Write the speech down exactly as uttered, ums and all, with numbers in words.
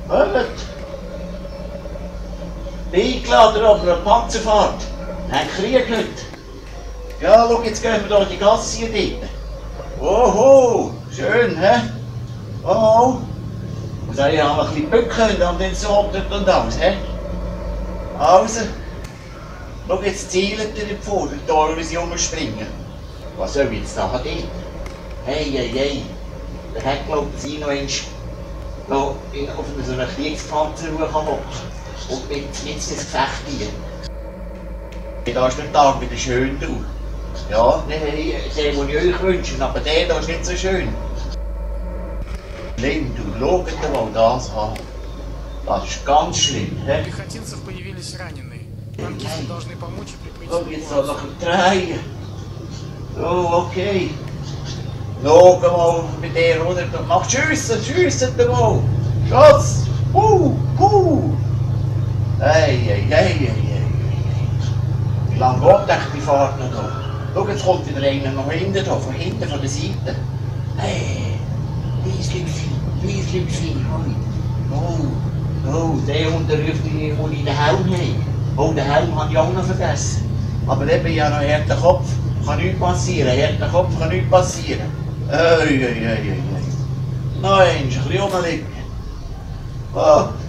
Hört! Eingeladen auf einer Panzerfahrt. Ein Krieg heute. Ja, schau, jetzt gehen wir hier die Gasse hier dort. Oho, schön, hä? Oh, und dann haben wir ein bisschen bücken an den Sonntag und alles, hä? Also, schau, jetzt zielen die vor, da wie sie rumspringen. Was soll ich jetzt da dort? Hey, hey, hey. Der hat glaubt, dass ich noch einmal auf so einer Kriegspanzer hocken und mit jetzt ins Gefecht gehen. Da ist der Tag wieder schön, du. Ja, nicht der, den ich euch wünsche, aber der da ist nicht so schön. Schlimm, du, schau dir mal das an. Das ist ganz schlimm. He? Пехотинцев появились раненые. Танкисты должны помочь и прикрыть. Schau jetzt da nach dem Drehen. So, okay. Schau mal mit der runter. Mach schiessen, schiessen mal. Schatz! Puh, puh! Hey, hey, hey, hey, hey. Wie lange geht echt die Fahrt noch da? Schau, jetzt kommt wieder einer noch hinten da, von hinten, von der Seite. Hey, please liebe Fee, please liebe Fee, oh, oh, der unterruft mich, wo ich den Helm habe. Oh, den Helm habe ich auch noch vergessen. Aber eben, ich habe noch einen harten Kopf, kann nichts passieren, harter Kopf kann nichts passieren. Ei, ei, ei, ei, ei. Nein, ein bisschen rumliegen. Oh.